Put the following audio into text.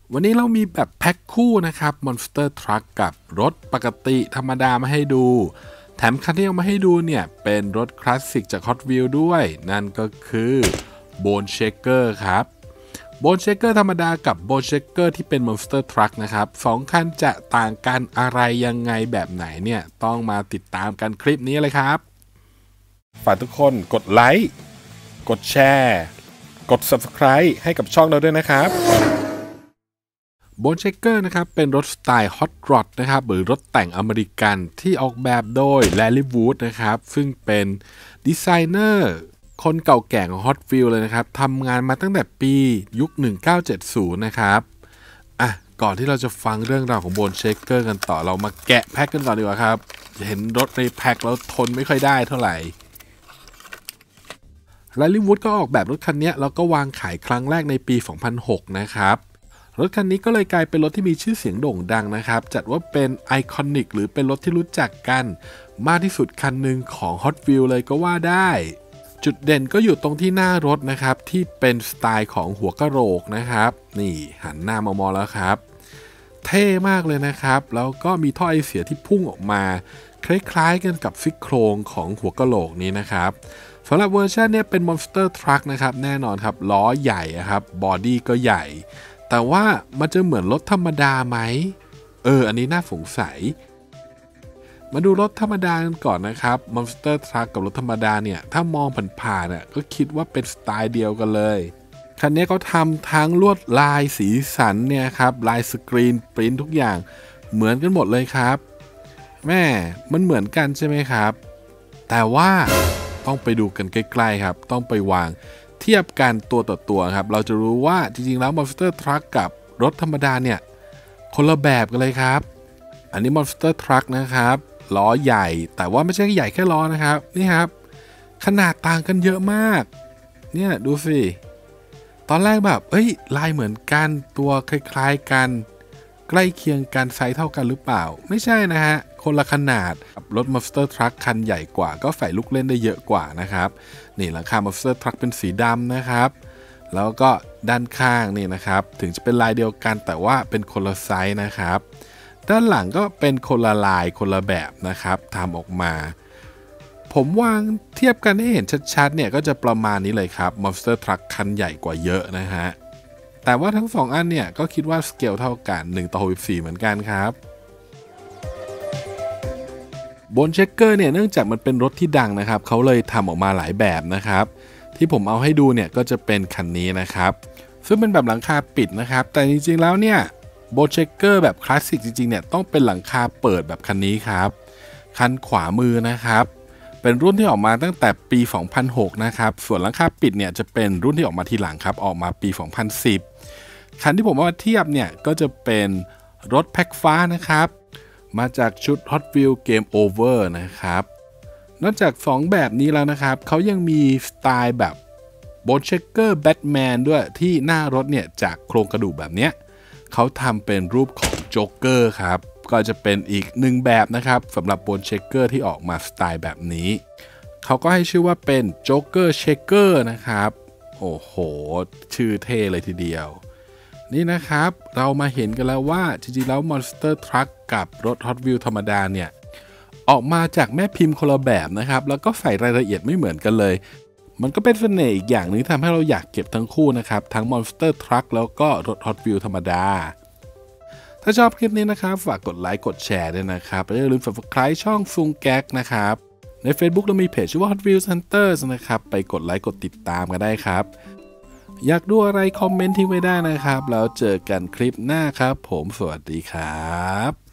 วันนี้เรามีแบบแพ็คคู่นะครับ Monster Truck กับรถปกติธรรมดามาให้ดูแถมคันที่เอามาให้ดูเนี่ยเป็นรถคลาสสิกจาก Hot Wheels ด้วยนั่นก็คือ Bone Shaker ครับ Bone Shaker ธรรมดากับ Bone Shaker ที่เป็น Monster Truck นะครับ2คันจะต่างกันอะไรยังไงแบบไหนเนี่ยต้องมาติดตามกันคลิปนี้เลยครับฝากทุกคนกดไลค์กดแชร์กด Subscribe ให้กับช่องเราด้วยนะครับBone Shaker นะครับเป็นรถสไตล์ Hot Rod นะครับหรือรถแต่งอเมริกันที่ออกแบบโดย Larry Wood นะครับซึ่งเป็นดีไซเนอร์คนเก่าแก่ของ Hot Wheels เลยนะครับทำงานมาตั้งแต่ปียุค 1970 นะครับก่อนที่เราจะฟังเรื่องราวของ Bone Shaker กันต่อเรามาแกะแพ็คกันก่อนดีกว่าครับเห็นรถในแพ็คแล้วทนไม่ค่อยได้เท่าไหร่Larry Wood ก็ออกแบบรถคันนี้แล้วก็วางขายครั้งแรกในปี 2006 นะครับรถคันนี้ก็เลยกลายเป็นรถที่มีชื่อเสียงโด่งดังนะครับจัดว่าเป็นไอคอนิกหรือเป็นรถที่รู้จักกันมากที่สุดคันหนึ่งของ Hot Wheels เลยก็ว่าได้จุดเด่นก็อยู่ตรงที่หน้ารถนะครับที่เป็นสไตล์ของหัวกะโหลกนะครับนี่หันหน้ามามองแล้วครับเท่มากเลยนะครับแล้วก็มีท่อไอเสียที่พุ่งออกมาคล้ายๆกันกับซี่โครงของหัวกะโหลกนี้นะครับสำหรับเวอร์ชันนี้เป็น Monster Truck นะครับแน่นอนครับล้อใหญ่ครับบอดี้ก็ใหญ่แต่ว่ามันจะเหมือนรถธรรมดาไหมอันนี้น่าสงสัยมาดูรถธรรมดากันก่อนนะครับ Monster Truck กับรถธรรมดาเนี่ยถ้ามองผ่านๆก็คิดว่าเป็นสไตล์เดียวกันเลยคันนี้เขาทำทั้งลวดลายสีสันเนี่ยครับลายสกรีนปริ้นทุกอย่างเหมือนกันหมดเลยครับแม่มันเหมือนกันใช่ไหมครับแต่ว่าต้องไปดูกันใกล้ๆครับต้องไปวางเทียบกันตัวต่อตัวครับเราจะรู้ว่าจริงๆแล้ว Monster Truck กับรถธรรมดาเนี่ยคนละแบบกันเลยครับอันนี้ Monster Truck นะครับล้อใหญ่แต่ว่าไม่ใช่ใหญ่แค่ล้อนะครับนี่ครับขนาดต่างกันเยอะมากเนี่ยดูสิตอนแรกแบบลายเหมือนกันตัวคล้ายๆกันใกล้เคียงกันไซส์เท่ากันหรือเปล่าไม่ใช่นะฮะคนละขนาดรถ Monster Truck คันใหญ่กว่าก็ใส่ลูกเล่นได้เยอะกว่านะครับนี่หลังคา Monster Truck เป็นสีดำนะครับแล้วก็ด้านข้างนี่นะครับถึงจะเป็นลายเดียวกันแต่ว่าเป็นคนละไซส์นะครับด้านหลังก็เป็นคนละลายคนละแบบนะครับทำออกมาผมวางเทียบกันให้เห็นชัดๆเนี่ยก็จะประมาณนี้เลยครับ Monster Truck คันใหญ่กว่าเยอะนะฮะแต่ว่าทั้ง2อันเนี่ยก็คิดว่าสเกลเท่ากัน1:64เหมือนกันครับBone Shakerเนี่ยเนื่องจากมันเป็นรถที่ดังนะครับเขาเลยทำออกมาหลายแบบนะครับที่ผมเอาให้ดูเนี่ยก็จะเป็นคันนี้นะครับซึ่งเป็นแบบหลังคาปิดนะครับแต่จริงๆแล้วเนี่ย Bone Shaker แบบคลาสสิกจริงๆเนี่ยต้องเป็นหลังคาเปิดแบบคันนี้ครับคันขวามือนะครับเป็นรุ่นที่ออกมาตั้งแต่ปี 2006 นะครับส่วนหลังคาปิดเนี่ยจะเป็นรุ่นที่ออกมาทีหลังครับออกมาปี 2010 คันที่ผมเอามาเทียบเนี่ยก็จะเป็นรถแพ็คฟ้านะครับมาจากชุด Hot Wheels Game Over นะครับนอกจาก 2 แบบนี้แล้วนะครับเขายังมีสไตล์แบบ Bone Shaker Batman ด้วยที่หน้ารถเนี่ยจากโครงกระดูกแบบเนี้ยเขาทำเป็นรูปของโจ๊กเกอร์ครับก็จะเป็นอีก1แบบนะครับสำหรับ Bone Shaker ที่ออกมาสไตล์แบบนี้เขาก็ให้ชื่อว่าเป็น Joker Shaker นะครับโอ้โหชื่อเท่เลยทีเดียวนี่นะครับเรามาเห็นกันแล้วว่าจริงๆแล้ว Monster Truck กับรถ Hot Wheels ธรรมดาเนี่ยออกมาจากแม่พิมพ์คนละแบบนะครับแล้วก็ใส่รายละเอียดไม่เหมือนกันเลยมันก็เป็นเสน่ห์อีกอย่างนึงทำให้เราอยากเก็บทั้งคู่นะครับทั้ง Monster Truck แล้วก็รถ Hot Wheels ธรรมดาถ้าชอบคลิปนี้นะครับฝากกดไลค์กดแชร์ด้วยนะครับและอย่าลืม Subscribe ช่องซุงแก๊กนะครับใน Facebook เรามีเพจชื่อว่า Hot Wheels Hunters นะครับไปกดไลค์กดติดตามกันได้ครับอยากดูอะไรคอมเมนต์ทิ้งไว้ได้นะครับแล้วเจอกันคลิปหน้าครับผมสวัสดีครับ